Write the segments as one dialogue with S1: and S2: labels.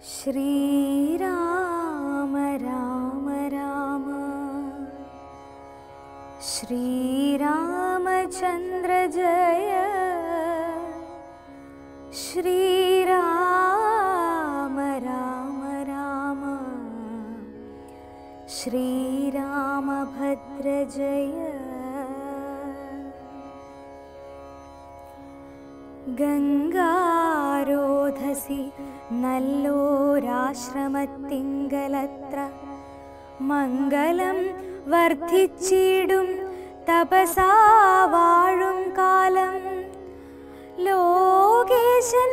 S1: श्रीराम राम राम श्रीरामचन्द्र जय श्रीराम राम राम श्रीरामभद्र जय ഗംഗാരോധസി നല്ലോരാശ്രമത്തിങ്കലത്ര മംഗളം വർദ്ധിച്ചിടും തപസാ വാഴും കാലം ലോകേശൻ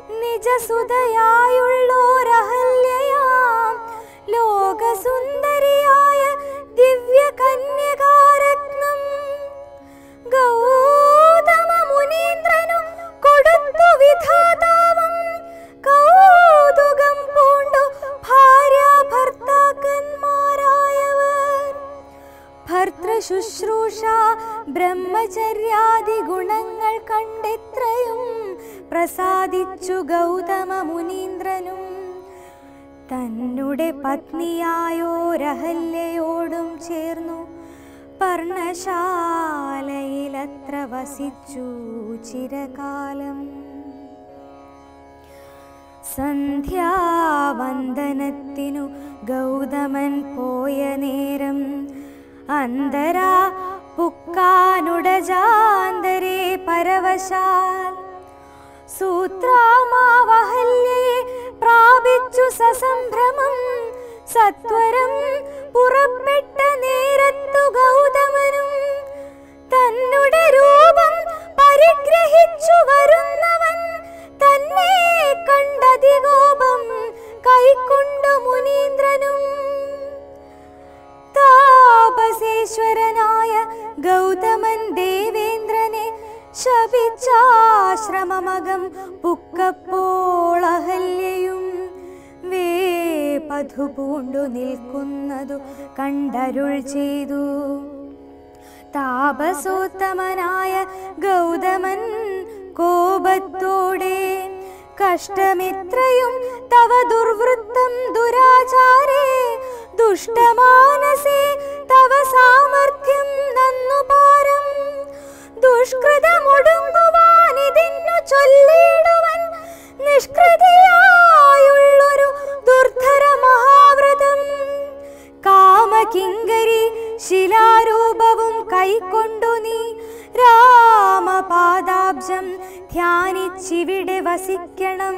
S1: നിജസുതയായുള്ളോരഹല്യയാം ലോകസുന്ദരിയായ ദിവ്യകന്യകാരത്നം ഗൗതമ മുനീന്ദ്രനു കൊടുത്തു വിധാതാവം കൗതുകം പൂണ്ടു ഭാര്യ ഭർത്താക്കന്മാരായവർ ഭർതൃശുശ്രൂഷ ബ്രഹ്മചര്യാദി ഗുണങ്ങൾ കണ്ടെത്രയും പ്രസാദിച്ചു ഗൗതമ മുനീന്ദ്രനും തന്നുടെ പത്നിയായോരഹല്യയോടും ചേർന്നു പർണശാലയിലത്ര വസിച്ചു ചിരകാലം. സന്ധ്യാവന്ദനത്തിനു ഗൗതമൻ പോയ നേരം അന്തരാ പുക്കാനുടജാന്തരേ പരവശാൽ സൂത്രാമാവഹല്യയെ പ്രാപിച്ചു സസംഭ്രമം സത്വരം പുറപ്പെട്ട നേരത്തു ഗൗതമനും തന്നുടെ രൂപം പരിഗ്രഹിച്ചു വരുന്നവൻ തന്നെ കണ്ടതികോപം കൈക്കൊണ്ടു മുനീന്ദ്രനും താപസേശ്വരനായ ഗൗതമൻ ദേവേന്ദ്രനെ ശപിച്ചാശ്രമമകം പുക്കപ്പോൾ അഹല്യയും വേപധു പൂണ്ടു നിൽക്കുന്നതു കണ്ടരുൾ ചെയ്തു. താപസോത്തമനായ ഗൗതമൻ കോപത്തോടെ കഷ്ടമിത്രയും തവ ദുർവൃത്തം ദുരാചാരേ ദുഷ്ടമാനസേ തവ സാമർഥ്യം നന്നു പാരം ദുഷ്കൃതമൊടുങ്ങുവാനിതിന്നു ചൊല്ലിടുവൻ നിഷ്കൃതിയായുള്ളൊരു ദുർധര മഹാവ്രതം കാമകിങ്കരി ശിലാരൂപവും കൈക്കൊണ്ടു നീ രാമപാദാബ്ജം ധ്യാനിച്ചിവിടെ വസിക്കണം.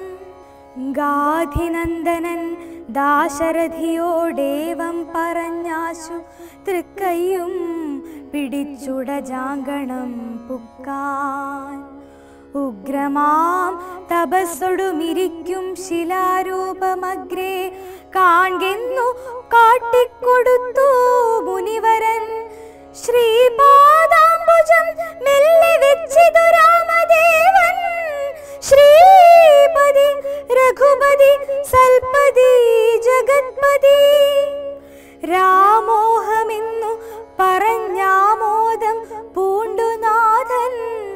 S1: ഗാധിനന്ദനൻ ദാശരഥിയോടേവം പറഞ്ഞാശു തൃക്കൈയും പിടിച്ചുടജാങ്കണം പുക്കാൻ ഉഗ്രമാം തപസ്സൊടുമിരിക്കും ശിലാരൂപമഗ്രേ കാൺകെന്നു കാട്ടിക്കൊടുത്തു മുനിവരൻ ശ്രീപാദാംബുജം മെല്ലെ വെച്ചിതു രാമദേവൻ ശ്രീപതി രഘുപതി സൽപതി ജഗത്പതി രാമോഹമെന്നു പറഞ്ഞാമോദം പൂണ്ടുനാഥൻ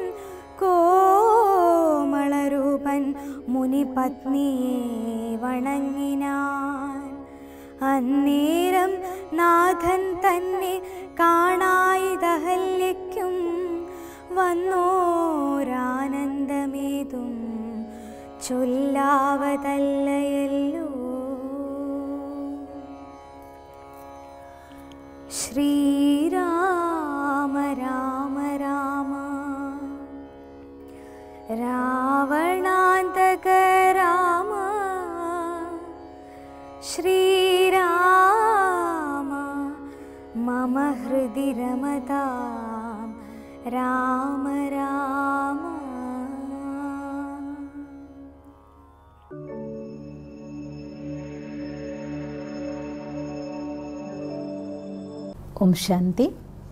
S1: കോമളരൂപൻ മുനിപത്നിയെ വണങ്ങിനാൻ. അന്നേരം നാഥൻ തന്നെ കാണായിതഹല്യയ്ക്കും വന്നോരാനന്ദമേതും ചൊല്ലാവതല്ലയല്ലോ. ശ്രീരാമ രാമ രാമ രാവണാന്തക രാമ ശ്രീരാമ മമ ഹൃദി രമതാം രാമ രാമ.
S2: ഓം ശാന്തി.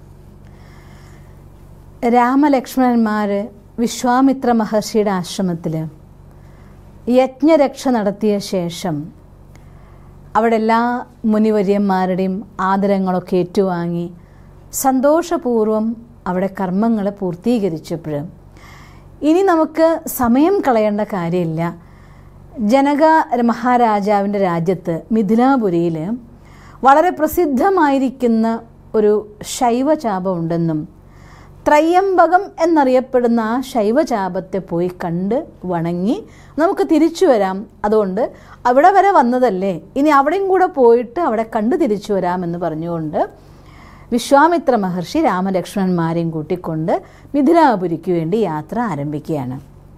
S2: രാമലക്ഷ്മണന്മാർ വിശ്വാമിത്ര മഹർഷിയുടെ ആശ്രമത്തിൽ യജ്ഞരക്ഷ നടത്തിയ ശേഷം അവിടെ എല്ലാ മുനിവര്യന്മാരുടെയും ആദരങ്ങളൊക്കെ ഏറ്റുവാങ്ങി സന്തോഷപൂർവ്വം അവിടെ കർമ്മങ്ങൾ പൂർത്തീകരിച്ചപ്പോൾ ഇനി നമുക്ക് സമയം കളയേണ്ട കാര്യമില്ല. ജനക മഹാരാജാവിൻ്റെ രാജ്യത്ത് മിഥിലാപുരിയിൽ വളരെ പ്രസിദ്ധമായിരിക്കുന്ന ഒരു ശൈവചാപം ഉണ്ടെന്നും ത്രയംബകം എന്നറിയപ്പെടുന്ന ആ ശൈവചാപത്തെ പോയി കണ്ട് വണങ്ങി നമുക്ക് തിരിച്ചു വരാം, അതുകൊണ്ട് അവിടെ വരെ വന്നതല്ലേ, ഇനി അവിടെയും കൂടെ പോയിട്ട് അവിടെ കണ്ട് തിരിച്ചു വരാമെന്ന് പറഞ്ഞുകൊണ്ട് വിശ്വാമിത്ര മഹർഷി രാമലക്ഷ്മണന്മാരെയും കൂട്ടിക്കൊണ്ട് മിഥിലാപുരിക്ക് വേണ്ടി യാത്ര ആരംഭിക്കുകയാണ്.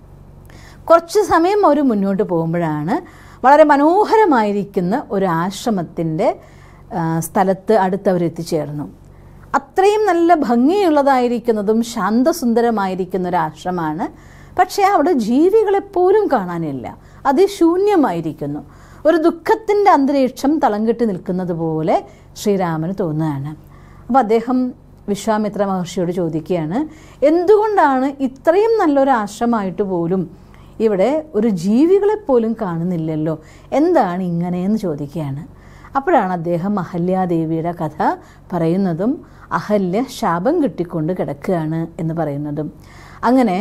S2: കുറച്ച് സമയം അവർ മുന്നോട്ട് പോകുമ്പോഴാണ് വളരെ മനോഹരമായിരിക്കുന്ന ഒരു ആശ്രമത്തിൻ്റെ സ്ഥലത്ത് അടുത്തവരെത്തിച്ചേർന്നു. അത്രയും നല്ല ഭംഗിയുള്ളതായിരിക്കുന്നതും ശാന്തസുന്ദരമായിരിക്കുന്ന ഒരു ആശ്രമമാണ്. പക്ഷേ അവിടെ ജീവികളെപ്പോലും കാണാനില്ല, അതിശൂന്യമായിരിക്കുന്നു. ഒരു ദുഃഖത്തിൻ്റെ അന്തരീക്ഷം തളം കെട്ടി നിൽക്കുന്നത് പോലെ ശ്രീരാമന് തോന്നുകയാണ്. അപ്പോൾ അദ്ദേഹം വിശ്വാമിത്ര മഹർഷിയോട് ചോദിക്കുകയാണ്, എന്തുകൊണ്ടാണ് ഇത്രയും നല്ലൊരു ആശ്രമമായിട്ട് പോലും ഇവിടെ ഒരു ജീവികളെപ്പോലും കാണുന്നില്ലല്ലോ, എന്താണ് ഇങ്ങനെയെന്ന് ചോദിക്കുകയാണ്. അപ്പോഴാണ് അദ്ദേഹം അഹല്യാദേവിയുടെ കഥ പറയുന്നതും അഹല്യ ശാപം കിട്ടിക്കൊണ്ട് കിടക്കുകയാണ് എന്ന് പറയുന്നതും. അങ്ങനെ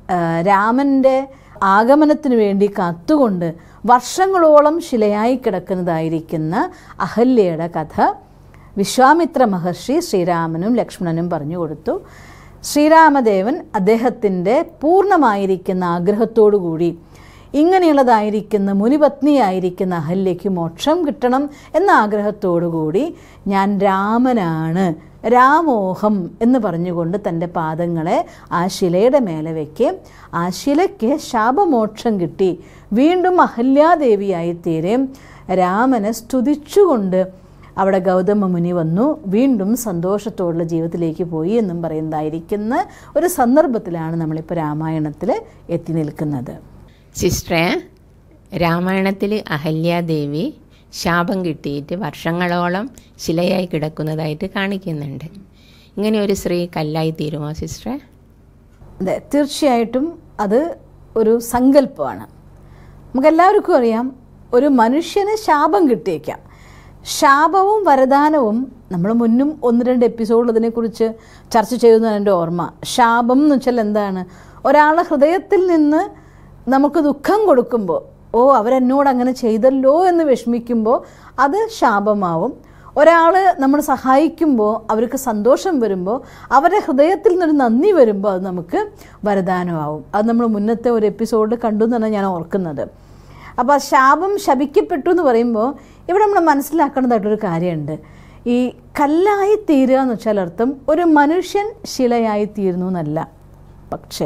S2: രാമൻ്റെ ആഗമനത്തിന് വേണ്ടി കാത്തുകൊണ്ട് വർഷങ്ങളോളം ശിലയായി കിടക്കുന്നതായിരിക്കുന്ന അഹല്യയുടെ കഥ വിശ്വാമിത്ര മഹർഷി ശ്രീരാമനും ലക്ഷ്മണനും പറഞ്ഞു കൊടുത്തു. ശ്രീരാമദേവൻ അദ്ദേഹത്തിൻ്റെ പൂർണ്ണമായിരിക്കുന്ന ആഗ്രഹത്തോടു കൂടി ഇങ്ങനെയുള്ളതായിരിക്കുന്ന മുനിപത്നിയായിരിക്കുന്ന അഹല്യയ്ക്ക് മോക്ഷം കിട്ടണം എന്ന ആഗ്രഹത്തോടു കൂടി ഞാൻ രാമനാണ്, രാമോഹം എന്ന് പറഞ്ഞുകൊണ്ട് തൻ്റെ പാദങ്ങളെ ആ ശിലയുടെ മേലെ വയ്ക്കുകയും ആ ശിലയ്ക്ക് ശാപമോക്ഷം കിട്ടി വീണ്ടും അഹല്യാദേവിയായിത്തീരുകയും രാമനെ സ്തുതിച്ചുകൊണ്ട് അവിടെ ഗൗതമ മുനി വന്നു വീണ്ടും സന്തോഷത്തോടുള്ള ജീവിതത്തിലേക്ക് പോയി എന്നും പറയുന്നതായിരിക്കുന്ന ഒരു സന്ദർഭത്തിലാണ് നമ്മളിപ്പോൾ രാമായണത്തിൽ എത്തി നിൽക്കുന്നത്.
S3: സിസ്റ്ററെ, രാമായണത്തിൽ അഹല്യാദേവി ശാപം കിട്ടിയിട്ട് വർഷങ്ങളോളം ശിലയായി കിടക്കുന്നതായിട്ട് കാണിക്കുന്നുണ്ട്. ഇങ്ങനെ ഒരു സ്ത്രീ കല്ലായി തീരുമോ സിസ്റ്ററെ?
S2: അതെ, തീർച്ചയായിട്ടും അത് ഒരു സങ്കല്പമാണ്. നമുക്കെല്ലാവർക്കും അറിയാം, ഒരു മനുഷ്യന് ശാപം കിട്ടിയേക്കാം. ശാപവും വരദാനവും നമ്മൾ മുന്നും 1-2 എപ്പിസോഡിൽ ഇതിനെക്കുറിച്ച് ചർച്ച ചെയ്യുന്നതാണ് എൻ്റെ ഓർമ്മ. ശാപം എന്ന് വെച്ചാൽ എന്താണ്? ഒരാളുടെ ഹൃദയത്തിൽ നിന്ന് നമുക്ക് ദുഃഖം കൊടുക്കുമ്പോൾ, ഓ അവരെന്നോട് അങ്ങനെ ചെയ്തല്ലോ എന്ന് വിഷമിക്കുമ്പോൾ അത് ശാപമാവും. ഒരാൾ നമ്മൾ സഹായിക്കുമ്പോൾ അവർക്ക് സന്തോഷം വരുമ്പോൾ അവരുടെ ഹൃദയത്തിൽ നിന്നൊരു നന്ദി വരുമ്പോൾ അത് നമുക്ക് വരദാനമാവും. അത് നമ്മൾ മുന്നത്തെ ഒരു എപ്പിസോഡിൽ കണ്ടു എന്നാണ് ഞാൻ ഓർക്കുന്നത്. അപ്പോൾ ശാപം ശപിക്കപ്പെട്ടു എന്ന് പറയുമ്പോൾ ഇവിടെ നമ്മൾ മനസ്സിലാക്കേണ്ടതായിട്ടൊരു കാര്യമുണ്ട്. ഈ കല്ലായി തീരുക എന്ന് വെച്ചാൽ അർത്ഥം ഒരു മനുഷ്യൻ ശിലയായി തീരുന്നു എന്നല്ല. പക്ഷേ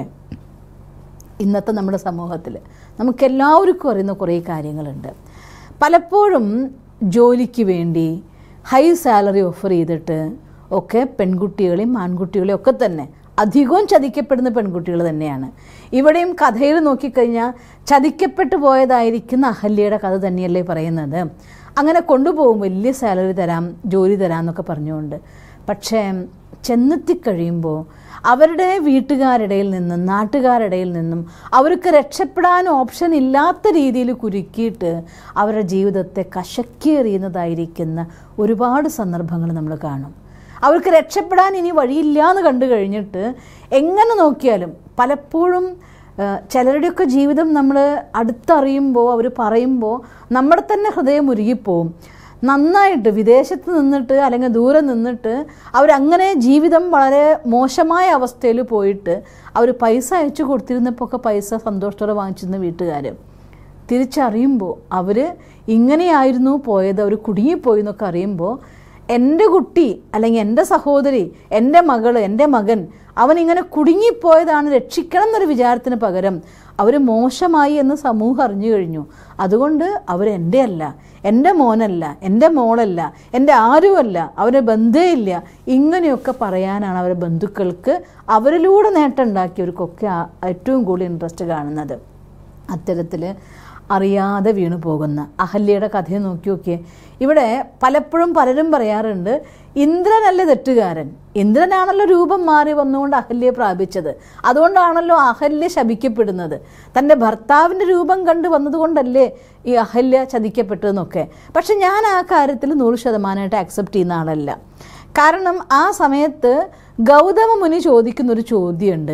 S2: ഇന്നത്തെ നമ്മുടെ സമൂഹത്തിൽ നമുക്കെല്ലാവർക്കും അറിയുന്ന കുറേ കാര്യങ്ങളുണ്ട്. പലപ്പോഴും ജോലിക്ക് വേണ്ടി ഹൈ സാലറി ഓഫർ ചെയ്തിട്ട് ഒക്കെ പെൺകുട്ടികളെയും ആൺകുട്ടികളെയും ഒക്കെ തന്നെ അധികവും ചതിക്കപ്പെടുന്ന പെൺകുട്ടികൾ തന്നെയാണ്. ഇവിടെയും കഥയിൽ നോക്കിക്കഴിഞ്ഞാൽ ചതിക്കപ്പെട്ടു പോയതായിരിക്കുന്ന അഹല്യയുടെ കഥ തന്നെയല്ലേ പറയുന്നത്. അങ്ങനെ കൊണ്ടുപോകും, വലിയ സാലറി തരാം, ജോലി തരാം എന്നൊക്കെ പറഞ്ഞുകൊണ്ട്. പക്ഷേ ചെന്നെത്തിക്കഴിയുമ്പോൾ അവരുടെ വീട്ടുകാരുടെയിൽ നിന്നും നാട്ടുകാരുടെയിൽ നിന്നും അവർക്ക് രക്ഷപ്പെടാൻ ഓപ്ഷൻ ഇല്ലാത്ത രീതിയിൽ കുരുക്കിയിട്ട് അവരുടെ ജീവിതത്തെ കശക്കിയെറിയുന്നതായിരിക്കുന്ന ഒരുപാട് സന്ദർഭങ്ങൾ നമ്മൾ കാണും. അവർക്ക് രക്ഷപ്പെടാൻ ഇനി വഴിയില്ല എന്ന് കണ്ടു കഴിഞ്ഞിട്ട് എങ്ങനെ നോക്കിയാലും പലപ്പോഴും ചിലരുടെയൊക്കെ ജീവിതം നമ്മൾ അടുത്തറിയുമ്പോൾ അവർ പറയുമ്പോൾ നമ്മുടെ തന്നെ ഹൃദയം ഉരുകിപ്പോവും. നന്നായിട്ട് വിദേശത്ത് നിന്നിട്ട് അല്ലെങ്കിൽ ദൂരെ നിന്നിട്ട് അവരങ്ങനെ ജീവിതം വളരെ മോശമായ അവസ്ഥയിൽ പോയിട്ട് അവർ പൈസ അയച്ചു കൊടുത്തിരുന്നപ്പോൾ ഒക്കെ പൈസ സന്തോഷത്തോടെ വാങ്ങിച്ചിരുന്ന വീട്ടുകാർ തിരിച്ചറിയുമ്പോൾ അവർ ഇങ്ങനെയായിരുന്നു പോയത്, അവർ കുടുങ്ങിപ്പോയി എന്നൊക്കെ അറിയുമ്പോൾ എൻ്റെ കുട്ടി അല്ലെങ്കിൽ എൻ്റെ സഹോദരി, എൻ്റെ മകള്, എൻ്റെ മകൻ അവനിങ്ങനെ കുടുങ്ങിപ്പോയതാണ്, രക്ഷിക്കണം എന്നൊരു വിചാരത്തിന് പകരം അവർ മോശമായി എന്ന് സമൂഹം അറിഞ്ഞു കഴിഞ്ഞു. അതുകൊണ്ട് അവരെൻ്റെ അല്ല, എൻ്റെ മോനല്ല, എൻ്റെ മോളല്ല, എൻ്റെ ആരുമല്ല, അവരെ ബന്ധമില്ല, ഇങ്ങനെയൊക്കെ പറയാനാണ് അവരുടെ ബന്ധുക്കൾക്ക് അവരിലൂടെ നേട്ടം ഉണ്ടാക്കിയവർക്കൊക്കെ ഏറ്റവും കൂടുതൽ ഇൻട്രസ്റ്റ് കാണുന്നത്. അത്തരത്തിൽ അറിയാതെ വീണു പോകുന്ന അഹല്യയുടെ കഥയെ നോക്കിയൊക്കെ ഇവിടെ പലപ്പോഴും പലരും പറയാറുണ്ട്, ഇന്ദ്രനല്ലേ തെറ്റുകാരൻ, ഇന്ദ്രനാണല്ലോ രൂപം മാറി വന്നുകൊണ്ട് അഹല്യയെ പ്രാപിച്ചത്, അതുകൊണ്ടാണല്ലോ അഹല്യ ശപിക്കപ്പെടുന്നത്, തൻ്റെ ഭർത്താവിൻ്റെ രൂപം കണ്ടു വന്നതുകൊണ്ടല്ലേ ഈ അഹല്യ ചതിക്കപ്പെട്ടതെന്നൊക്കെ. പക്ഷെ ഞാൻ ആ കാര്യത്തിൽ 100% അക്സെപ്റ്റ് ചെയ്യുന്ന ആളല്ല. കാരണം ആ സമയത്ത് ഗൗതമ മുനി ചോദിക്കുന്നൊരു ചോദ്യമുണ്ട്,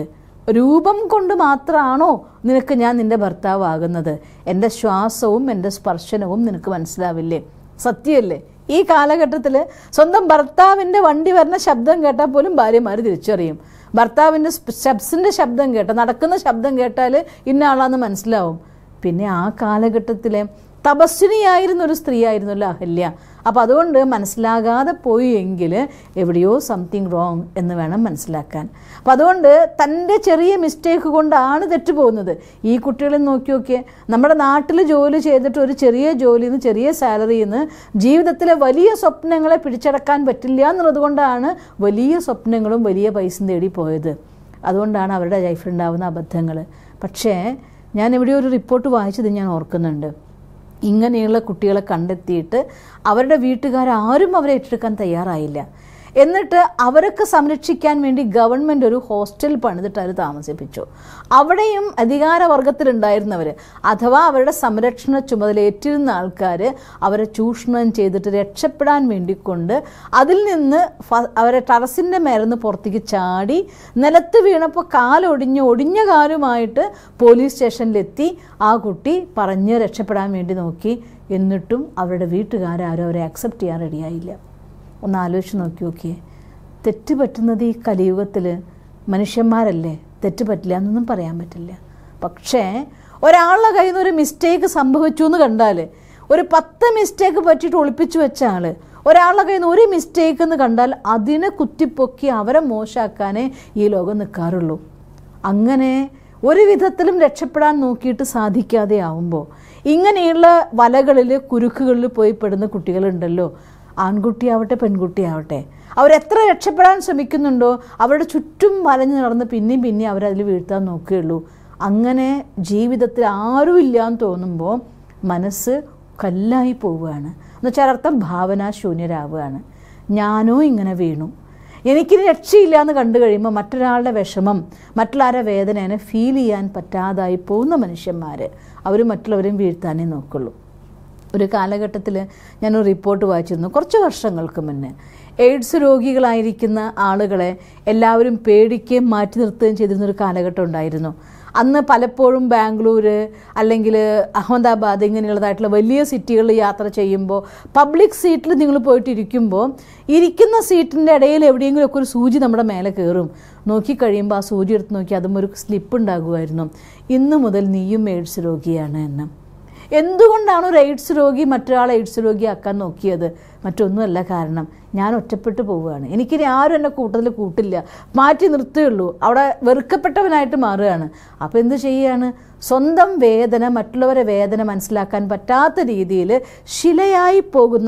S2: രൂപം കൊണ്ട് മാത്രമാണോ നിനക്ക് ഞാൻ നിൻ്റെ ഭർത്താവാകുന്നത്? എൻ്റെ ശ്വാസവും എൻ്റെ സ്പർശനവും നിനക്ക് മനസ്സിലാവില്ലേ? സത്യമല്ലേ? ഈ കാലഘട്ടത്തിൽ സ്വന്തം ഭർത്താവിൻ്റെ വണ്ടി വരുന്ന ശബ്ദം കേട്ടാൽ പോലും ഭാര്യമാർ തിരിച്ചറിയും. ഭർത്താവിൻ്റെ സ്റ്റെപ്സിൻ്റെ ശബ്ദം കേട്ടാൽ, നടക്കുന്ന ശബ്ദം കേട്ടാൽ ഇന്ന ആളാന്ന് മനസ്സിലാവും. പിന്നെ ആ കാലഘട്ടത്തിലെ തപസ്വിനിയായിരുന്നൊരു സ്ത്രീ ആയിരുന്നല്ലോ അഹല്യ. അപ്പം അതുകൊണ്ട് മനസ്സിലാകാതെ പോയി എങ്കിൽ എവിടെയോ സംതിങ് റോങ് എന്ന് വേണം മനസ്സിലാക്കാൻ. അപ്പം അതുകൊണ്ട് തൻ്റെ ചെറിയ മിസ്റ്റേക്ക് കൊണ്ടാണ് തെറ്റുപോകുന്നത്. ഈ കുട്ടികളെ നോക്കി നോക്കിയേ, നമ്മുടെ നാട്ടിൽ ജോലി ചെയ്തിട്ട് ഒരു ചെറിയ ജോലിയിൽ നിന്ന്, ചെറിയ സാലറിയിൽ നിന്ന് ജീവിതത്തിലെ വലിയ സ്വപ്നങ്ങളെ പിടിച്ചടക്കാൻ പറ്റില്ല എന്നുള്ളത് കൊണ്ടാണ് വലിയ സ്വപ്നങ്ങളും വലിയ പൈസയും തേടി പോയത്. അതുകൊണ്ടാണ് അവരുടെ ലൈഫിലുണ്ടാകുന്ന അബദ്ധങ്ങൾ. പക്ഷേ ഞാൻ എവിടെയോ ഒരു റിപ്പോർട്ട് വായിച്ചത് ഞാൻ ഓർക്കുന്നുണ്ട്. ഇങ്ങനെയുള്ള കുട്ടികളെ കണ്ടെത്തിയിട്ട് അവരുടെ വീട്ടുകാരും അവരെ ഏറ്റെടുക്കാൻ തയ്യാറായില്ല. എന്നിട്ട് അവരൊക്കെ സംരക്ഷിക്കാൻ വേണ്ടി ഗവൺമെൻറ് ഒരു ഹോസ്റ്റൽ പണിതിട്ട് അവർ താമസിപ്പിച്ചു. അവിടെയും അധികാരവർഗത്തിലുണ്ടായിരുന്നവർ അഥവാ അവരുടെ സംരക്ഷണ ചുമതലയേറ്റിരുന്ന ആൾക്കാർ അവരെ ചൂഷണം ചെയ്തിട്ട് രക്ഷപ്പെടാൻ വേണ്ടിക്കൊണ്ട് അതിൽ നിന്ന് അവരെ ടെറസിൻ്റെ മേലെന്ന് പുറത്തേക്ക് ചാടി നിലത്ത് വീണപ്പോൾ ഒടിഞ്ഞ കാലുമായിട്ട് പോലീസ് സ്റ്റേഷനിലെത്തി ആ കുട്ടി പറഞ്ഞ് രക്ഷപ്പെടാൻ വേണ്ടി നോക്കി. എന്നിട്ടും അവരുടെ വീട്ടുകാരും അവരെ അക്സെപ്റ്റ് ചെയ്യാൻ റെഡിയായില്ല. ഒന്ന് ആലോചിച്ച് നോക്കിയേ. തെറ്റ് പറ്റുന്നത് ഈ കലിയുഗത്തിൽ മനുഷ്യന്മാരല്ലേ, തെറ്റ് പറ്റില്ല എന്നൊന്നും പറയാൻ പറ്റില്ല. പക്ഷേ ഒരാളുടെ കയ്യിൽ നിന്ന് ഒരു മിസ്റ്റേക്ക് സംഭവിച്ചു എന്ന് കണ്ടാൽ, ഒരു 10 മിസ്റ്റേക്ക് പറ്റിയിട്ട് ഒളിപ്പിച്ചു വെച്ച ആൾ ഒരാളുടെ കയ്യിൽ നിന്ന് ഒരു മിസ്റ്റേക്ക് എന്ന് കണ്ടാൽ അതിനെ കുത്തിപ്പൊക്കി അവരെ മോശമാക്കാനേ ഈ ലോകം നിൽക്കാറുള്ളൂ. അങ്ങനെ ഒരു വിധത്തിലും രക്ഷപ്പെടാൻ നോക്കിയിട്ട് സാധിക്കാതെ ആവുമ്പോൾ ഇങ്ങനെയുള്ള വലകളിൽ, കുരുക്കുകളിൽ പോയി പെടുന്ന കുട്ടികളുണ്ടല്ലോ. ആൺകുട്ടിയാവട്ടെ പെൺകുട്ടിയാവട്ടെ, അവരെത്ര രക്ഷപ്പെടാൻ ശ്രമിക്കുന്നുണ്ടോ അവരുടെ ചുറ്റും വലഞ്ഞു നടന്ന് പിന്നെയും അവരതിൽ വീഴ്ത്താൻ നോക്കുകയുള്ളൂ. അങ്ങനെ ജീവിതത്തിൽ ആരുമില്ല എന്ന് തോന്നുമ്പോൾ മനസ്സ് കല്ലായി പോവുകയാണ്. എന്നുവെച്ചാൽ അർത്ഥം ഭാവനാശൂന്യരാവുകയാണ്. ഞാനോ ഇങ്ങനെ വീണു, എനിക്കിനി രക്ഷയില്ല എന്ന് കണ്ടു കഴിയുമ്പോൾ മറ്റൊരാളുടെ വിഷമം, മറ്റുള്ളവരുടെ വേദനയെ ഫീൽ ചെയ്യാൻ പറ്റാതായി പോകുന്ന മനുഷ്യന്മാർ അവർ മറ്റുള്ളവരെയും വീഴ്ത്താനേ നോക്കുള്ളൂ. ഒരു കാലഘട്ടത്തിൽ ഞാനൊരു റിപ്പോർട്ട് വായിച്ചിരുന്നു കുറച്ച് വർഷങ്ങൾക്ക് മുന്നേ. എയ്ഡ്സ് രോഗികളായിരിക്കുന്ന ആളുകളെ എല്ലാവരും പേടിക്കുകയും മാറ്റി നിർത്തുകയും ചെയ്തിരുന്നൊരു കാലഘട്ടം ഉണ്ടായിരുന്നു. അന്ന് പലപ്പോഴും ബാംഗ്ലൂർ അല്ലെങ്കിൽ അഹമ്മദാബാദ് ഇങ്ങനെയുള്ളതായിട്ടുള്ള വലിയ സിറ്റികളിൽ യാത്ര ചെയ്യുമ്പോൾ പബ്ലിക് സീറ്റിൽ നിങ്ങൾ പോയിട്ടിരിക്കുമ്പോൾ ഇരിക്കുന്ന സീറ്റിൻ്റെ ഇടയിൽ എവിടെയെങ്കിലുമൊക്കെ ഒരു സൂചി നമ്മുടെ മേലെ കയറും. നോക്കിക്കഴിയുമ്പോൾ ആ സൂചി എടുത്ത് നോക്കി അതും ഒരു സ്ലിപ്പ് ഉണ്ടാകുമായിരുന്നു, ഇന്നു മുതൽ നീയും എയ്ഡ്സ് രോഗിയാണ് എന്ന്. എന്തുകൊണ്ടാണ് ഒരു എയ്ഡ്സ് രോഗി മറ്റൊരാളെ എയ്ഡ്സ് രോഗിയാക്കാൻ നോക്കിയത്? മറ്റൊന്നുമല്ല, കാരണം ഞാൻ ഒറ്റപ്പെട്ടു പോവുകയാണ്, എനിക്കിനി ആരും എന്നെ കൂട്ടത്തിൽ കൂട്ടില്ല, മാറ്റി നിർത്തുകയുള്ളൂ, അവിടെ വെറുക്കപ്പെട്ടവനായിട്ട് മാറുകയാണ്. അപ്പോൾ എന്ത് ചെയ്യുകയാണ്? സ്വന്തം വേദന, മറ്റുള്ളവരെ വേദന മനസ്സിലാക്കാൻ പറ്റാത്ത രീതിയിൽ ശിലയായി പോകുന്ന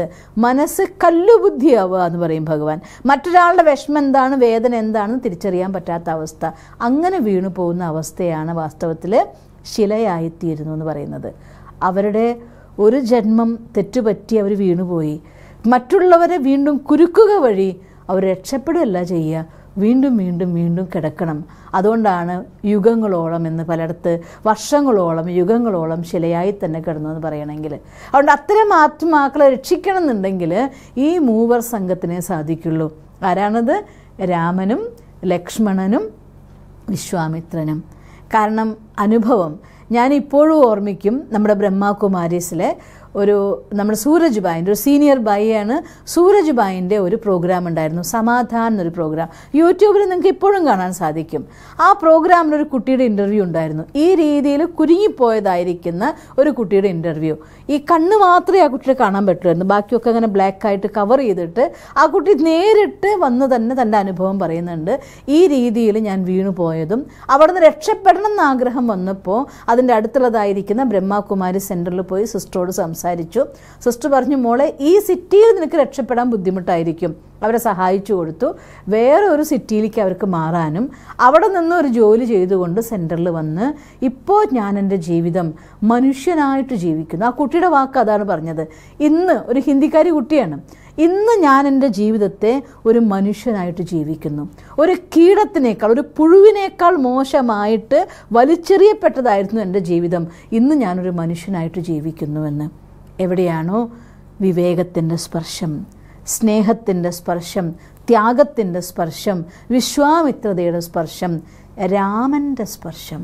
S2: മനസ്സ് കല്ലുബുദ്ധിയാവുക എന്ന് പറയും ഭഗവാൻ. മറ്റൊരാളുടെ വിഷമം എന്താണ്, വേദന എന്താണെന്ന് തിരിച്ചറിയാൻ പറ്റാത്ത അവസ്ഥ, അങ്ങനെ വീണു പോകുന്ന അവസ്ഥയാണ് വാസ്തവത്തിൽ ശിലയായിത്തീരുന്നു എന്ന് പറയുന്നത്. അവരുടെ ഒരു ജന്മം തെറ്റുപറ്റി അവർ വീണുപോയി. മറ്റുള്ളവരെ വീണ്ടും കുരുക്കുക വഴി അവർ രക്ഷപ്പെടുകയല്ല ചെയ്യുക, വീണ്ടും വീണ്ടും വീണ്ടും കിടക്കണം. അതുകൊണ്ടാണ് യുഗങ്ങളോളം എന്ന് പലയിടത്ത് വർഷങ്ങളോളം യുഗങ്ങളോളം ശിലയായി തന്നെ കിടന്നു എന്ന് പറയണമെങ്കിൽ. അതുകൊണ്ട് അത്തരം ആത്മാക്കളെ രക്ഷിക്കണം എന്നുണ്ടെങ്കിൽ ഈ മൂവർ സംഘത്തിനെ സാധിക്കുള്ളൂ. ആരാണത്? രാമനും ലക്ഷ്മണനും വിശ്വാമിത്രനും. കാരണം അനുഭവം ഞാനിപ്പോഴും ഓർമ്മിക്കും. നമ്മുടെ ബ്രഹ്മകുമാരീസിലെ നമ്മുടെ സൂരജ് ബായിൻ്റെ ഒരു സീനിയർ ബായിയാണ്. സൂരജ് ബായിൻ്റെ ഒരു പ്രോഗ്രാം ഉണ്ടായിരുന്നു, സമാധാൻ എന്നൊരു പ്രോഗ്രാം. യൂട്യൂബിൽ നിങ്ങൾക്ക് ഇപ്പോഴും കാണാൻ സാധിക്കും. ആ പ്രോഗ്രാമിലൊരു കുട്ടിയുടെ ഇൻ്റർവ്യൂ ഉണ്ടായിരുന്നു. ഈ രീതിയിൽ കുരുങ്ങിപ്പോയതായിരിക്കുന്ന ഒരു കുട്ടിയുടെ ഇൻ്റർവ്യൂ. ഈ കണ്ണ് മാത്രമേ ആ കുട്ടിയെ കാണാൻ പറ്റുമായിരുന്നു, ബാക്കിയൊക്കെ അങ്ങനെ ബ്ലാക്കായിട്ട് കവർ ചെയ്തിട്ട് ആ കുട്ടി നേരിട്ട് വന്ന് തന്നെ തൻ്റെ അനുഭവം പറയുന്നുണ്ട്. ഈ രീതിയിൽ ഞാൻ വീണു പോയതും അവിടെ നിന്ന് രക്ഷപ്പെടണം എന്ന് ആഗ്രഹം വന്നപ്പോൾ അതിൻ്റെ അടുത്തുള്ളതായിരിക്കുന്ന ബ്രഹ്മകുമാരി സെൻറ്ററിൽ പോയി സിസ്റ്ററോട് സംസാരിച്ചു. സിസ്റ്റർ പറഞ്ഞു, മോളെ ഈ സിറ്റിയിൽ നിനക്ക് രക്ഷപ്പെടാൻ ബുദ്ധിമുട്ടായിരിക്കും. അവരെ സഹായിച്ചു കൊടുത്തു. വേറെ ഒരു സിറ്റിയിലേക്ക് അവർക്ക് മാറാനും അവിടെ നിന്ന് ഒരു ജോലി ചെയ്തുകൊണ്ട് സെൻറ്ററിൽ വന്ന് ഇപ്പോൾ ഞാൻ എൻ്റെ ജീവിതം മനുഷ്യനായിട്ട് ജീവിക്കുന്നു. ആ കുട്ടിയുടെ വാക്ക് അതാണ് പറഞ്ഞത്. ഇന്ന് ഒരു ഹിന്ദിക്കാരി കുട്ടിയാണ്. ഇന്ന് ഞാൻ എൻ്റെ ജീവിതത്തെ ഒരു മനുഷ്യനായിട്ട് ജീവിക്കുന്നു. ഒരു കീടത്തിനേക്കാൾ, ഒരു പുഴുവിനേക്കാൾ മോശമായിട്ട് വലിച്ചെറിയപ്പെട്ടതായിരുന്നു എൻ്റെ ജീവിതം. ഇന്ന് ഞാനൊരു മനുഷ്യനായിട്ട് ജീവിക്കുന്നുവെന്ന്. എവിടെയാണോ വിവേകത്തിൻ്റെ സ്പർശം, സ്നേഹത്തിൻ്റെ സ്പർശം, ത്യാഗത്തിൻ്റെ സ്പർശം, വിശ്വാമിത്രതയുടെ സ്പർശം, രാമൻ്റെ സ്പർശം.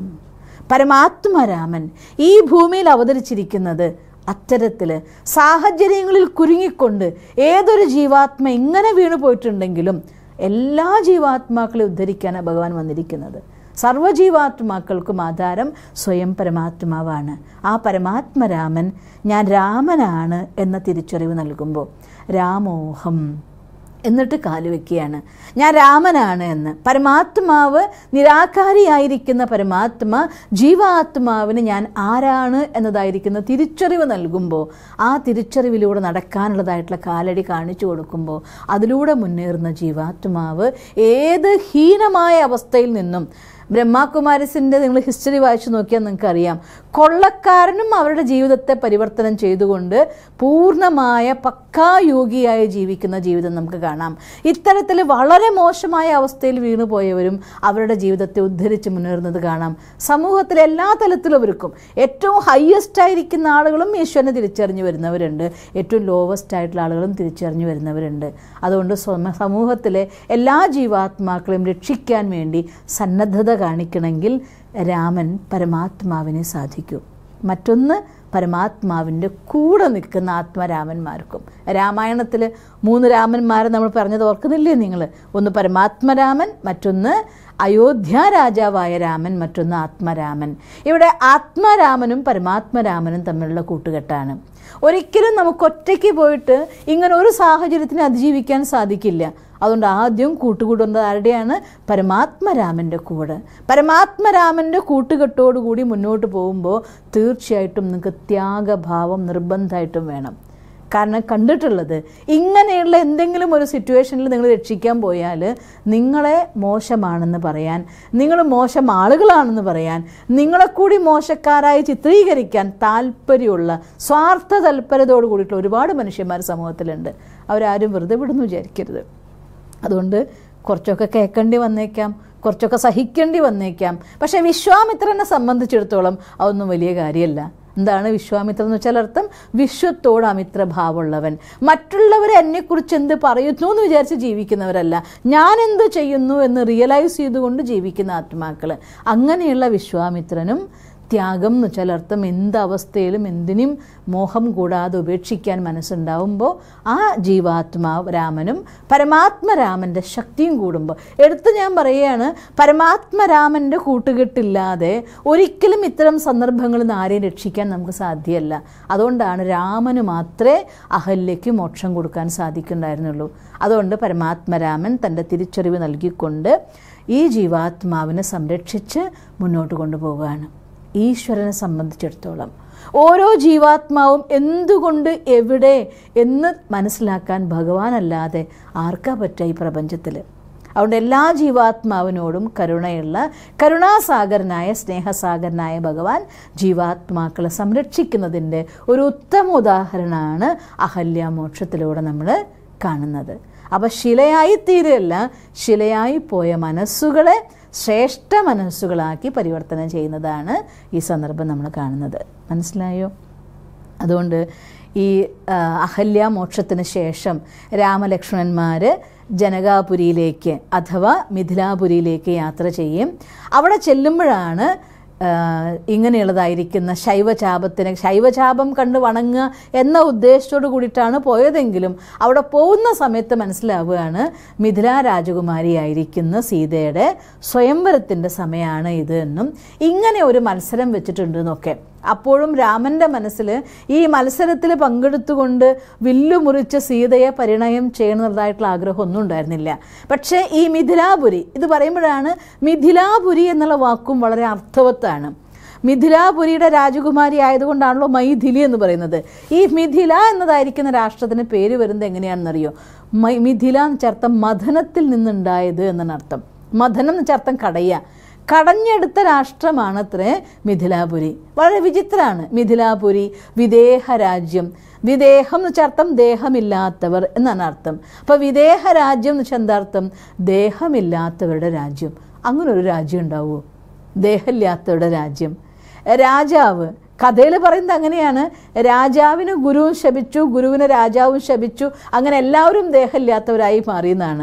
S2: പരമാത്മരാമൻ ഈ ഭൂമിയിൽ അവതരിച്ചിരിക്കുന്നത് അത്തരത്തിൽ സാഹചര്യങ്ങളിൽ കുരുങ്ങിക്കൊണ്ട് ഏതൊരു ജീവാത്മ ഇങ്ങനെ വീണു പോയിട്ടുണ്ടെങ്കിലും എല്ലാ ജീവാത്മാക്കളെ ഉദ്ധരിക്കാനാണ് ഭഗവാൻ വന്നിരിക്കുന്നത്. സർവ്വജീവാത്മാക്കൾക്കും ആധാരം സ്വയം പരമാത്മാവാണ്. ആ പരമാത്മരാമൻ ഞാൻ രാമനാണ് എന്ന തിരിച്ചറിവ് നൽകുമ്പോൾ രാമോഹം എന്നിട്ട് കാലുവെക്കുകയാണ്, ഞാൻ രാമനാണ് എന്ന്. പരമാത്മാവ് നിരാകാരിയായിരിക്കുന്ന പരമാത്മ ജീവാത്മാവിന് ഞാൻ ആരാണ് എന്നതായിരിക്കുന്ന തിരിച്ചറിവ് നൽകുമ്പോൾ, ആ തിരിച്ചറിവിലൂടെ നടക്കാനുള്ളതായിട്ടുള്ള കാലടി കാണിച്ചു കൊടുക്കുമ്പോൾ അതിലൂടെ മുന്നേറുന്ന ജീവാത്മാവ് ഏത് ഹീനമായ അവസ്ഥയിൽ നിന്നും, ബ്രഹ്മകുമാരിസിൻ്റെ നിങ്ങൾ ഹിസ്റ്ററി വായിച്ചു നോക്കിയാൽ നിങ്ങൾക്കറിയാം, കൊള്ളക്കാരനും അവരുടെ ജീവിതത്തെ പരിവർത്തനം ചെയ്തുകൊണ്ട് പൂർണ്ണമായ പക്കാ യോഗിയായി ജീവിക്കുന്ന ജീവിതം നമുക്ക് കാണാം. ഇത്തരത്തിൽ വളരെ മോശമായ അവസ്ഥയിൽ വീണുപോയവരും അവരുടെ ജീവിതത്തെ ഉദ്ധരിച്ച് മുന്നേറുന്നത് കാണാം. സമൂഹത്തിലെ എല്ലാ തലത്തിലുള്ളവർക്കും ഏറ്റവും ഹയസ്റ്റ് ആയിരിക്കുന്ന ആളുകളും ഈശ്വരനെ തിരിച്ചറിഞ്ഞു വരുന്നവരുണ്ട്, ഏറ്റവും ലോവസ്റ്റ് ആയിട്ടുള്ള ആളുകളും തിരിച്ചറിഞ്ഞു വരുന്നവരുണ്ട്. അതുകൊണ്ട് സമൂഹത്തിലെ എല്ലാ ജീവാത്മാക്കളെയും രക്ഷിക്കാൻ വേണ്ടി സന്നദ്ധത കാണിക്കണമെങ്കിൽ രാമൻ പരമാത്മാവിനെ സാധിക്കൂ. മറ്റൊന്ന് പരമാത്മാവിൻ്റെ കൂടെ നിൽക്കുന്ന ആത്മരാമന്മാർക്കും. രാമായണത്തിൽ 3 രാമന്മാരെ നമ്മൾ പറഞ്ഞത് ഓർക്കുന്നില്ലേ നിങ്ങൾ? ഒന്ന് പരമാത്മരാമൻ, മറ്റൊന്ന് അയോധ്യ രാജാവായ രാമൻ, മറ്റൊന്ന് ആത്മരാമൻ. ഇവിടെ ആത്മരാമനും പരമാത്മരാമനും തമ്മിലുള്ള കൂട്ടുകെട്ടാണ്. ഒരിക്കലും നമുക്ക് ഒറ്റയ്ക്ക് പോയിട്ട് ഇങ്ങനെ ഒരു സാഹചര്യത്തിന് അതിജീവിക്കാൻ സാധിക്കില്ല. അതുകൊണ്ട് ആദ്യം കൂട്ടുകൂടുന്നത് ആരുടെയാണ്? പരമാത്മരാമൻ്റെ കൂടെ. പരമാത്മരാമൻ്റെ കൂട്ടുകെട്ടോടുകൂടി മുന്നോട്ട് പോകുമ്പോൾ തീർച്ചയായിട്ടും നിങ്ങൾക്ക് ത്യാഗഭാവം നിർബന്ധമായിട്ടും വേണം. കാരണം കണ്ടിട്ടുള്ളത് ഇങ്ങനെയുള്ള എന്തെങ്കിലും ഒരു സിറ്റുവേഷനിൽ നിങ്ങൾ രക്ഷിക്കാൻ പോയാൽ നിങ്ങളെ മോശമാണെന്ന് പറയാൻ, നിങ്ങൾ മോശം ആളുകളാണെന്ന് പറയാൻ, നിങ്ങളെക്കൂടി മോശക്കാരായി ചിത്രീകരിക്കാൻ താല്പര്യമുള്ള സ്വാർത്ഥ താല്പര്യത്തോട് കൂടിയിട്ടുള്ള ഒരുപാട് മനുഷ്യന്മാർ സമൂഹത്തിലുണ്ട്. അവരാരും വെറുതെ വിടുന്നു വിചാരിക്കരുത്. അതുകൊണ്ട് കുറച്ചൊക്കെ കേൾക്കേണ്ടി വന്നേക്കാം, കുറച്ചൊക്കെ സഹിക്കേണ്ടി വന്നേക്കാം. പക്ഷേ വിശ്വാമിത്രനെ സംബന്ധിച്ചിടത്തോളം അതൊന്നും വലിയ കാര്യമല്ല. എന്താണ് വിശ്വാമിത്രൻ എന്ന് വെച്ചാൽ അർത്ഥം? വിശ്വത്തോട് അമിത്രഭാവമുള്ളവൻ. മറ്റുള്ളവരെ എന്നെക്കുറിച്ച് എന്ത് പറയുന്നു എന്ന് വിചാരിച്ച് ജീവിക്കുന്നവരല്ല, ഞാൻ എന്ത് ചെയ്യുന്നു എന്ന് റിയലൈസ് ചെയ്തുകൊണ്ട് ജീവിക്കുന്ന ആത്മാക്കൾ. അങ്ങനെയുള്ള വിശ്വാമിത്രനും ത്യാഗം എന്ന് വെച്ചാൽ അർത്ഥം എന്ത് അവസ്ഥയിലും എന്തിനും മോഹം കൂടാതെ ഉപേക്ഷിക്കാൻ മനസ്സുണ്ടാവുമ്പോൾ ആ ജീവാത്മാവ് രാമനും പരമാത്മരാമൻ്റെ ശക്തിയും കൂടുമ്പോൾ, എടുത്ത് ഞാൻ പറയുകയാണ്, പരമാത്മരാമൻ്റെ കൂട്ടുകെട്ടില്ലാതെ ഒരിക്കലും ഇത്തരം സന്ദർഭങ്ങളിൽ നിന്ന് ആരെയും രക്ഷിക്കാൻ നമുക്ക് സാധ്യമല്ല. അതുകൊണ്ടാണ് രാമന് മാത്രമേ അഹല്യയ്ക്ക് മോക്ഷം കൊടുക്കാൻ സാധിക്കുന്നുണ്ടായിരുന്നുള്ളൂ. അതുകൊണ്ട് പരമാത്മരാമൻ തൻ്റെ തിരിച്ചറിവ് നൽകിക്കൊണ്ട് ഈ ജീവാത്മാവിനെ സംരക്ഷിച്ച് മുന്നോട്ട് കൊണ്ടുപോവുകയാണ്. ഈശ്വരനെ സംബന്ധിച്ചിടത്തോളം ഓരോ ജീവാത്മാവും എന്തുകൊണ്ട് എവിടെ എന്ന് മനസ്സിലാക്കാൻ ഭഗവാനല്ലാതെ ആർക്കാ പറ്റുക ഈ പ്രപഞ്ചത്തിൽ? അതുകൊണ്ട് എല്ലാ ജീവാത്മാവിനോടും കരുണയുള്ള കരുണാസാഗരനായ സ്നേഹസാഗരനായ ഭഗവാൻ ജീവാത്മാക്കളെ സംരക്ഷിക്കുന്നതിൻ്റെ ഒരു ഉത്തമ ഉദാഹരണമാണ് അഹല്യാമോക്ഷത്തിലൂടെ നമ്മൾ കാണുന്നത്. അപ്പം ശിലയായി തീരുകയല്ല, ശിലയായി പോയ മനസ്സുകളെ ശ്രേഷ്ഠ മനസ്സുകളാക്കി പരിവർത്തനം ചെയ്യുന്നതാണ് ഈ സന്ദർഭം നമ്മൾ കാണുന്നത്. മനസ്സിലായോ? അതുകൊണ്ട് ഈ അഹല്യാമോക്ഷത്തിന് ശേഷം രാമലക്ഷ്മണന്മാർ ജനകാപുരിയിലേക്ക് അഥവാ മിഥിലാപുരിയിലേക്ക് യാത്ര ചെയ്യും. അവിടെ ചെല്ലുമ്പോഴാണ് ഇങ്ങനെയുള്ളതായിരിക്കുന്ന ശൈവചാപം കണ്ട് വണങ്ങുക എന്ന ഉദ്ദേശത്തോട് കൂടിയിട്ടാണ് പോയതെങ്കിലും അവിടെ പോകുന്ന സമയത്ത് മനസ്സിലാവുകയാണ് മിഥില രാജകുമാരിയായിരിക്കുന്ന സീതയുടെ സ്വയംവരത്തിൻ്റെ സമയമാണ് ഇത് എന്നും, ഇങ്ങനെ ഒരു മത്സരം വെച്ചിട്ടുണ്ടെന്നൊക്കെ. അപ്പോഴും രാമൻ്റെ മനസ്സിൽ ഈ മത്സരത്തിൽ പങ്കെടുത്തുകൊണ്ട് വില്ലു മുറിച്ച് സീതയെ പരിണയം ചെയ്യുന്നതായിട്ടുള്ള ആഗ്രഹമൊന്നും ഉണ്ടായിരുന്നില്ല. പക്ഷേ ഈ മിഥിലാപുരി ഇത് പറയുമ്പോഴാണ് മിഥിലാപുരി എന്നുള്ള വാക്കും വളരെ അർത്ഥവത്താണ്. മിഥിലാപുരിയുടെ രാജകുമാരി ആയതുകൊണ്ടാണല്ലോ മൈഥിലി എന്ന് പറയുന്നത്. ഈ മിഥില എന്നതായിരിക്കുന്ന രാഷ്ട്രത്തിന് പേര് വരുന്നത് എങ്ങനെയാണെന്നറിയോ? മിഥില എന്ന് ചേർത്ത മഥനത്തിൽ നിന്നുണ്ടായത് എന്നാണ് അർത്ഥം. മഥനം എന്ന് ചേർത്തം കടയ, കടഞ്ഞെടുത്ത രാഷ്ട്രമാണത്രേ മിഥിലാപുരി. വളരെ വിചിത്രമാണ്. മിഥിലാപുരി വിദേഹ രാജ്യം, വിദേഹം എന്ന് വെച്ചാൽ ദേഹമില്ലാത്തവർ എന്നാണ് അർത്ഥം. അപ്പോൾ വിദേഹ രാജ്യം എന്ന് വെച്ചാൽ എന്താർത്ഥം? ദേഹമില്ലാത്തവരുടെ രാജ്യം. അങ്ങനെ ഒരു രാജ്യം ഉണ്ടാവുമോ? ദേഹമില്ലാത്തവരുടെ രാജ്യം. രാജാവ് കഥയിൽ പറയുന്നത് അങ്ങനെയാണ്, രാജാവിന് ഗുരുവും ശപിച്ചു, ഗുരുവിന് രാജാവും ശപിച്ചു, അങ്ങനെ എല്ലാവരും ദേഹമില്ലാത്തവരായി മാറിയെന്നാണ്.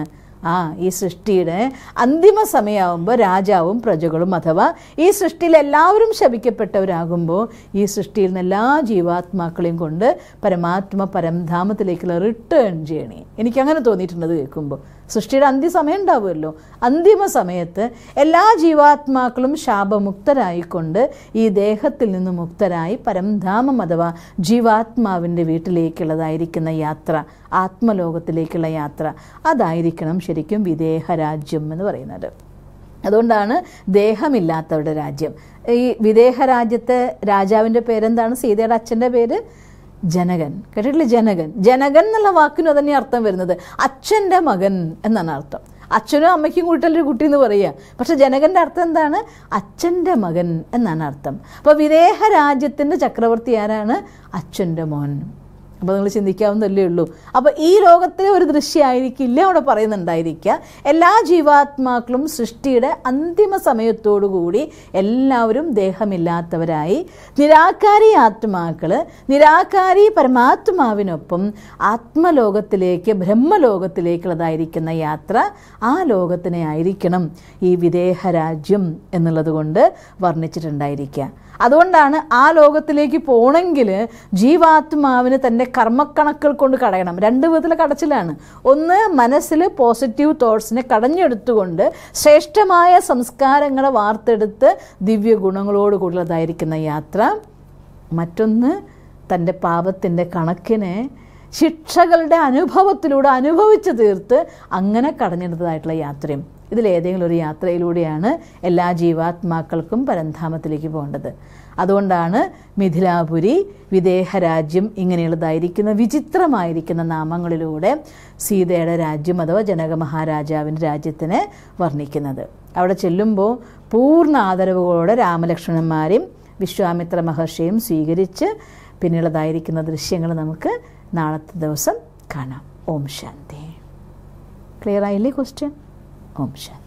S2: ഈ സൃഷ്ടിയുടെ അന്തിമ സമയമാകുമ്പോൾ രാജാവും പ്രജകളും അഥവാ ഈ സൃഷ്ടിയിൽ എല്ലാവരും ശപിക്കപ്പെട്ടവരാകുമ്പോൾ ഈ സൃഷ്ടിയിൽ നിന്ന് എല്ലാ ജീവാത്മാക്കളെയും കൊണ്ട് പരമാത്മ പരംധാമത്തിലേക്കുള്ള റിട്ടേൺ ചെയ്യണേ. എനിക്കങ്ങനെ തോന്നിയിട്ടുള്ളത് കേൾക്കുമ്പോൾ. സൃഷ്ടിയുടെ അന്ത്യസമയം ഉണ്ടാവുമല്ലോ, അന്തിമ സമയത്ത് എല്ലാ ജീവാത്മാക്കളും ശാപമുക്തരായിക്കൊണ്ട് ഈ ദേഹത്തിൽ നിന്ന് മുക്തരായി പരംധാമം അഥവാ ജീവാത്മാവിൻ്റെ വീട്ടിലേക്കുള്ളതായിരിക്കുന്ന യാത്ര, ആത്മലോകത്തിലേക്കുള്ള യാത്ര, അതായിരിക്കണം ശരിക്കും വിദേഹരാജ്യം എന്ന് പറയുന്നത്. അതുകൊണ്ടാണ് ദേഹമില്ലാത്തവരുടെ രാജ്യം. ഈ വിദേഹരാജ്യത്തെ രാജാവിൻ്റെ പേരെന്താണ്? സീതയുടെ അച്ഛൻ്റെ പേര് ജനകൻ. കേട്ടിട്ടില്ല? ജനകൻ. ജനകൻ എന്നുള്ള വാക്കിനും അതന്നെ അർത്ഥം വരുന്നത്. അച്ഛൻ്റെ മകൻ എന്നാണ് അർത്ഥം. അച്ഛനും അമ്മയ്ക്കും കൂട്ടല്ലൊരു കുട്ടി എന്ന് പറയുക. പക്ഷെ ജനകൻ്റെ അർത്ഥം എന്താണ്? അച്ഛൻ്റെ മകൻ എന്നാണ് അർത്ഥം. അപ്പോൾ വിദേഹ രാജ്യത്തിൻ്റെ ചക്രവർത്തി ആരാണ്? അച്ഛൻ്റെ മോൻ. അപ്പോൾ നിങ്ങൾ ചിന്തിക്കാവുന്നതല്ലേ ഉള്ളൂ. അപ്പോൾ ഈ ലോകത്തിലെ ഒരു ദൃശ്യമായിരിക്കില്ല അവിടെ പറയുന്നുണ്ടായിരിക്കുക. എല്ലാ ജീവാത്മാക്കളും സൃഷ്ടിയുടെ അന്തിമ സമയത്തോടുകൂടി എല്ലാവരും ദേഹമില്ലാത്തവരായി നിരാകാരി ആത്മാക്കൾ നിരാകാരി പരമാത്മാവിനൊപ്പം ആത്മലോകത്തിലേക്ക് ബ്രഹ്മലോകത്തിലേക്കുള്ളതായിരിക്കുന്ന യാത്ര, ആ ലോകത്തിനെ ആയിരിക്കണം ഈ വിദേഹരാജ്യം എന്നുള്ളത് കൊണ്ട് വർണ്ണിച്ചിട്ടുണ്ടായിരിക്കുക. അതുകൊണ്ടാണ് ആ ലോകത്തിലേക്ക് പോകണമെങ്കിൽ ജീവാത്മാവിന് തൻ്റെ കർമ്മക്കണക്കുകൾ കൊണ്ട് കടയണം. രണ്ട് വിധത്തിലെ കടച്ചിലാണ്. ഒന്ന്, മനസ്സിൽ പോസിറ്റീവ് തോട്ട്സിനെ കടഞ്ഞെടുത്തുകൊണ്ട് ശ്രേഷ്ഠമായ സംസ്കാരങ്ങളെ വാർത്തെടുത്ത് ദിവ്യ ഗുണങ്ങളോട് കൂടിയതായിരിക്കുന്ന യാത്ര. മറ്റൊന്ന്, തൻ്റെ പാപത്തിൻ്റെ കണക്കിനെ ശിക്ഷകളുടെ അനുഭവത്തിലൂടെ അനുഭവിച്ച് തീർത്ത് അങ്ങനെ കടഞ്ഞെടുത്തതായിട്ടുള്ള യാത്രയും. ഇതിലേതെങ്കിലും ഒരു യാത്രയിലൂടെയാണ് എല്ലാ ജീവാത്മാക്കൾക്കും പരംധാമത്തിലേക്ക് പോകേണ്ടത്. അതുകൊണ്ടാണ് മിഥിലാപുരി, വിദേഹരാജ്യം ഇങ്ങനെയുള്ളതായിരിക്കുന്ന വിചിത്രമായിരിക്കുന്ന നാമങ്ങളിലൂടെ സീതയുടെ രാജ്യം അഥവാ ജനക മഹാരാജാവിൻ്റെ രാജ്യത്തിനെ വർണ്ണിക്കുന്നത്. അവിടെ ചെല്ലുമ്പോൾ പൂർണ്ണ ആദരവുകളോടെ രാമലക്ഷ്മണന്മാരെയും വിശ്വാമിത്ര മഹർഷിയും സ്വീകരിച്ച് പിന്നെയുള്ളതായിരിക്കുന്ന ദൃശ്യങ്ങൾ നമുക്ക് നാളത്തെ ദിവസം കാണാം. ഓം ശാന്തി. ക്ലിയർ ആയില്ലേ ക്വസ്റ്റ്യൻ? ഓം ശാന്തി.